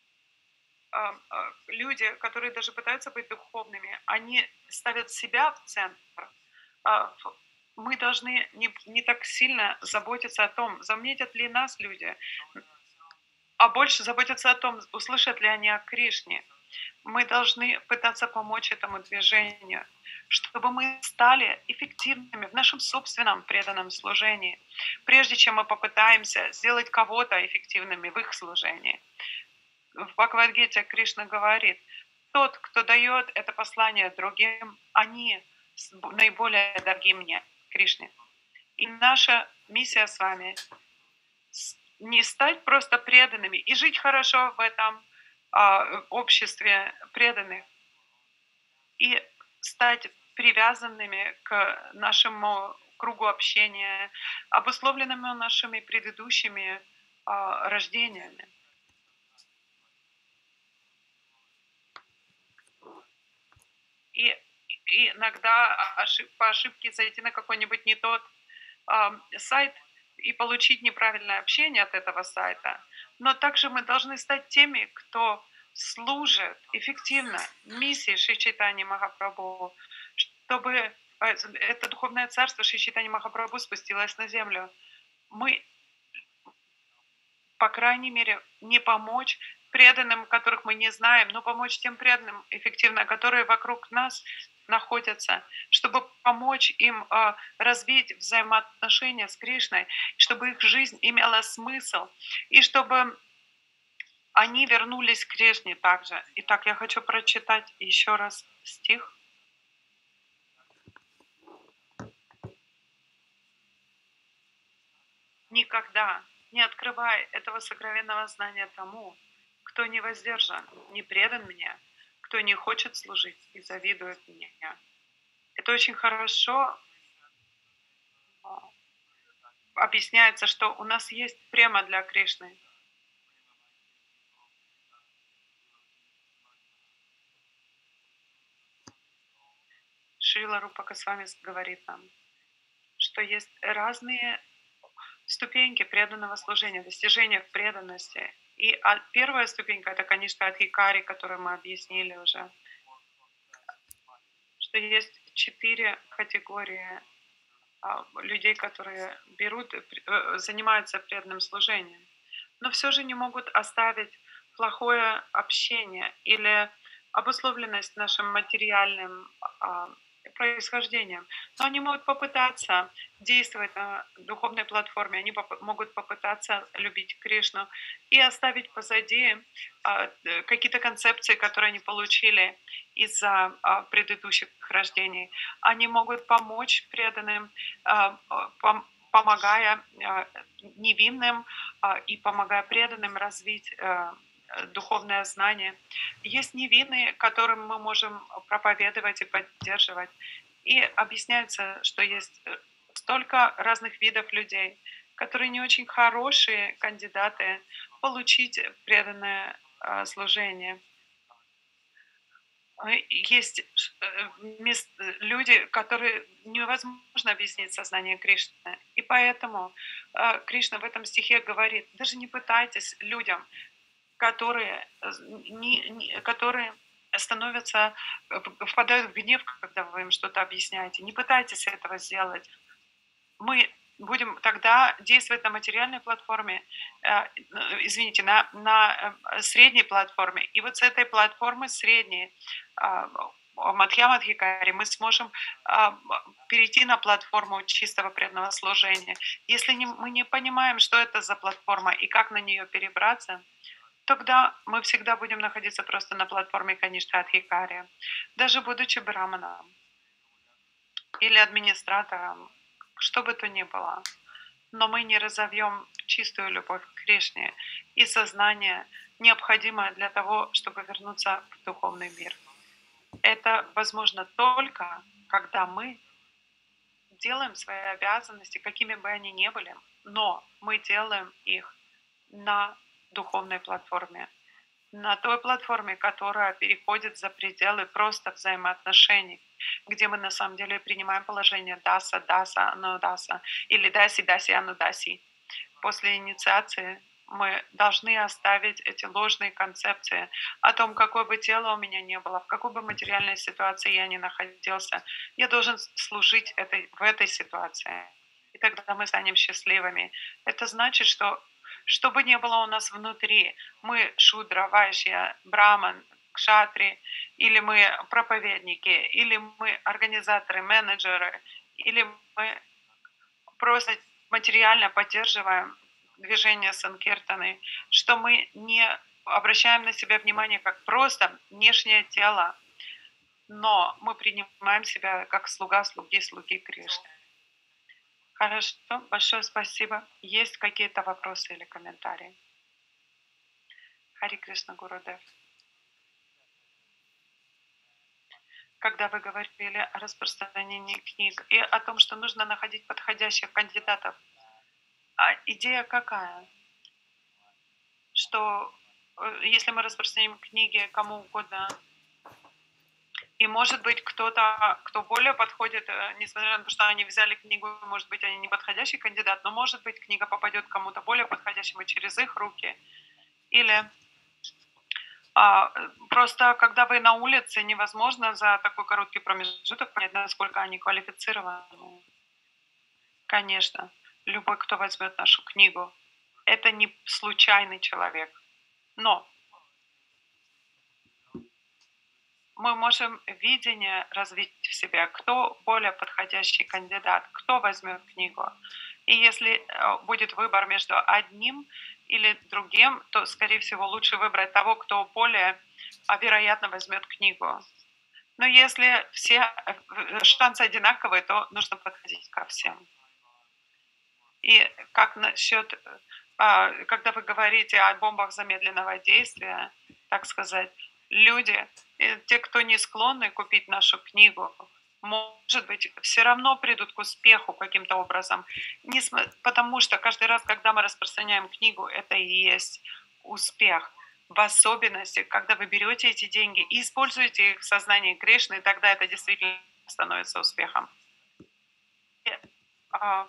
Speaker 1: люди, которые даже пытаются быть духовными, они ставят себя в центр. Мы должны не так сильно заботиться о том, заметят ли нас люди, а больше заботиться о том, услышат ли они о Кришне. Мы должны пытаться помочь этому движению, чтобы мы стали эффективными в нашем собственном преданном служении, прежде чем мы попытаемся сделать кого-то эффективными в их служении. В Бхагавадгите Кришна говорит, тот, кто дает это послание другим, они наиболее дороги мне, Кришне. И наша миссия с вами не стать просто преданными и жить хорошо в этом обществе преданных и стать привязанными к нашему кругу общения, обусловленными нашими предыдущими рождениями. И иногда по ошибке зайти на какой-нибудь не тот сайт и получить неправильное общение от этого сайта. Но также мы должны стать теми, кто служит эффективно миссии Шри Чайтаньи Махапрабху, чтобы это духовное царство Шри Чайтаньи Махапрабху спустилось на землю. Мы, по крайней мере, не помочь преданным, которых мы не знаем, но помочь тем преданным эффективно, которые вокруг нас находятся, чтобы помочь им развить взаимоотношения с Кришной, чтобы их жизнь имела смысл, и чтобы они вернулись к Кришне также. Итак, я хочу прочитать еще раз стих. Никогда не открывай этого сокровенного знания тому, кто не воздержан, не предан мне, кто не хочет служить и завидует мне. тут очень хорошо а, объясняется, что у нас есть према для Кришны. Шрила Рупака с вами говорит нам, что есть разные ступеньки преданного служения, достижения в преданности. И первая ступенька — это, конечно, Адхикари, которую мы объяснили уже, что есть 4 категории людей, которые занимаются преданным служением, но все же не могут оставить плохое общение или обусловленность нашим материальным происхождением. Но они могут попытаться действовать на духовной платформе, они могут попытаться любить Кришну и оставить позади какие-то концепции, которые они получили из-за предыдущих рождений. Они могут помочь преданным, помогая невинным и помогая преданным развить духовное знание. Есть невинные, которым мы можем проповедовать и поддерживать. И объясняется, что есть столько разных видов людей, которые не очень хорошие кандидаты получить преданное служение. Есть люди, которые невозможно объяснить сознание Кришны. И поэтому Кришна в этом стихе говорит: даже не пытайтесь людям, которые становятся, впадают в гнев, когда вы им что-то объясняете. Не пытайтесь этого сделать. Мы будем тогда действовать на материальной платформе, извините, на средней платформе. И вот с этой платформы средней, Мадхья-Мадхикари, мы сможем перейти на платформу чистого преданного служения. Если мы не понимаем, что это за платформа и как на нее перебраться, тогда мы всегда будем находиться просто на платформе Каништа Адхикари, даже будучи браманом или администратором, что бы то ни было. Но мы не разовьем чистую любовь к Кришне и сознание, необходимое для того, чтобы вернуться в духовный мир. Это возможно только, когда мы делаем свои обязанности, какими бы они ни были, но мы делаем их на духовной платформе, на той платформе, которая переходит за пределы просто взаимоотношений, где мы на самом деле принимаем положение даса, даса, анудаса или даси, даси, анудаси. После инициации мы должны оставить эти ложные концепции о том, какое бы тело у меня ни было, в какой бы материальной ситуации я ни находился, я должен служить в этой ситуации. И тогда мы станем счастливыми. Это значит, что бы ни было у нас внутри, мы шудра, вайшья, браман, кшатри, или мы проповедники, или мы организаторы, менеджеры, или мы просто материально поддерживаем движение санкиртаны, что мы не обращаем на себя внимание как просто внешнее тело, но мы принимаем себя как слуги Кришны. Хорошо, большое спасибо. Есть какие-то вопросы или комментарии? Хари Кришна Гурудев. Когда вы говорили о распространении книг и о том, что нужно находить подходящих кандидатов, а идея какая? Что если мы распространим книги кому угодно, и может быть кто-то, кто более подходит, несмотря на то, что они взяли книгу, может быть они не подходящий кандидат, но может быть книга попадет кому-то более подходящему через их руки. Или просто когда вы на улице, невозможно за такой короткий промежуток понять, насколько они квалифицированы. Конечно, любой, кто возьмет нашу книгу, это не случайный человек. Но мы можем видение развить в себе, кто более подходящий кандидат, кто возьмет книгу. И если будет выбор между одним или другим, то, скорее всего, лучше выбрать того, кто более вероятно возьмет книгу. Но если все шансы одинаковые, то нужно подходить ко всем. И как насчет, когда вы говорите о бомбах замедленного действия, так сказать, люди, те, кто не склонны купить нашу книгу, может быть, все равно придут к успеху каким-то образом. Потому что каждый раз, когда мы распространяем книгу, это и есть успех. В особенности, когда вы берете эти деньги и используете их в сознании Кришны, тогда это действительно становится успехом. А,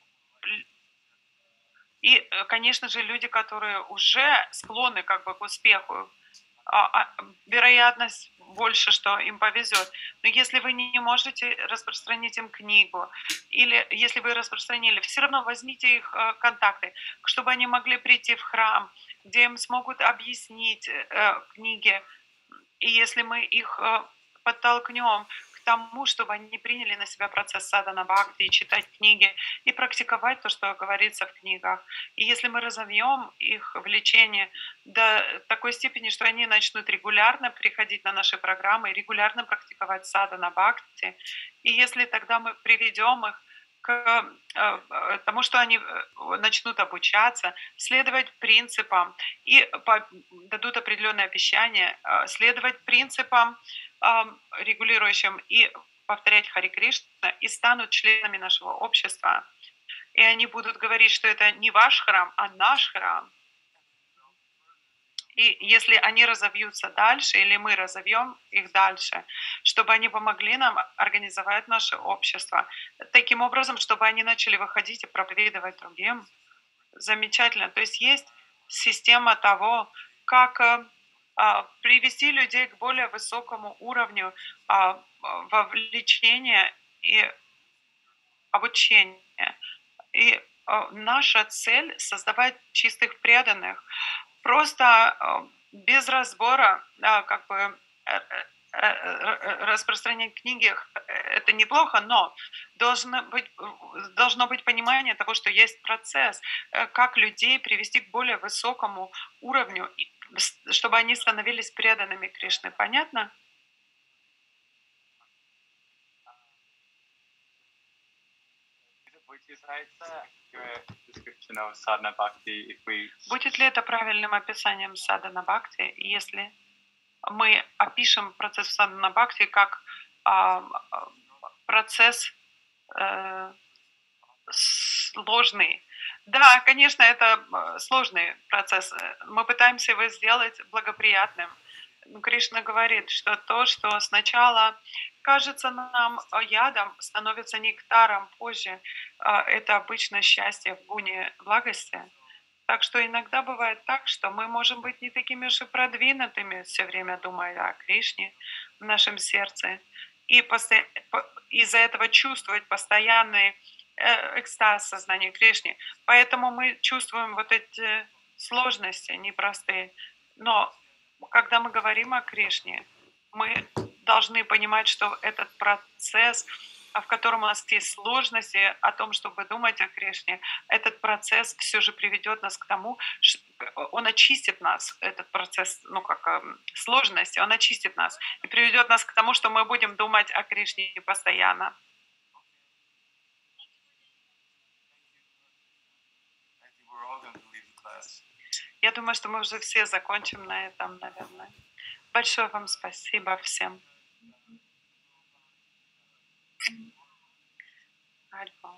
Speaker 1: конечно же, люди, которые уже склонны как бы к успеху, вероятность больше, что им повезет. Но если вы не можете распространить им книгу, или если вы распространили, все равно возьмите их контакты, чтобы они могли прийти в храм, где им смогут объяснить книги. И если мы их подтолкнем к тому, чтобы они приняли на себя процесс садхана бхакти, и читать книги, и практиковать то, что говорится в книгах. И если мы разовьем их влечение до такой степени, что они начнут регулярно приходить на наши программы, регулярно практиковать садхана бхакти, и если тогда мы приведем их к тому, что они начнут обучаться, следовать принципам и дадут определенное обещание, следовать принципам, регулирующим, и повторять Хари Кришна, и станут членами нашего общества. И они будут говорить, что это не ваш храм, а наш храм. И если они разовьются дальше, или мы разовьем их дальше, чтобы они помогли нам организовать наше общество, таким образом, чтобы они начали выходить и проповедовать другим. Замечательно. То есть есть система того, как привести людей к более высокому уровню вовлечения и обучения. И наша цель — создавать чистых преданных. Просто без разбора, как бы распространять книги — это неплохо, но должно быть понимание того, что есть процесс, как людей привести к более высокому уровню, чтобы они становились преданными Кришны. Понятно? Будет ли это правильным описанием садхана бхакти, если мы опишем процесс садхана бхакти как процесс сложный? Да, конечно, это сложный процесс. Мы пытаемся его сделать благоприятным. Но Кришна говорит, что то, что сначала кажется нам ядом, становится нектаром позже. Это обычно счастье в гуне благости. Так что иногда бывает так, что мы можем быть не такими уж и продвинутыми, все время думая о Кришне в нашем сердце, и из-за этого чувствовать постоянный экстаз сознания Кришны. Поэтому мы чувствуем вот эти сложности непростые. Но когда мы говорим о Кришне, мы должны понимать, что этот процесс, в котором у нас есть сложности, о том, чтобы думать о Кришне, этот процесс все же приведет нас к тому, что он очистит нас, этот процесс, ну как сложности, он очистит нас и приведет нас к тому, что мы будем думать о Кришне постоянно. Я думаю, что мы уже все закончим на этом, наверное. Большое вам спасибо всем. Альфа.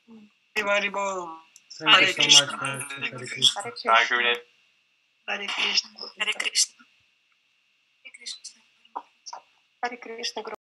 Speaker 2: Thank you so much, Master. Hare Krishna.
Speaker 3: Hare Krishna. Hare Krishna.
Speaker 1: Hare Krishna.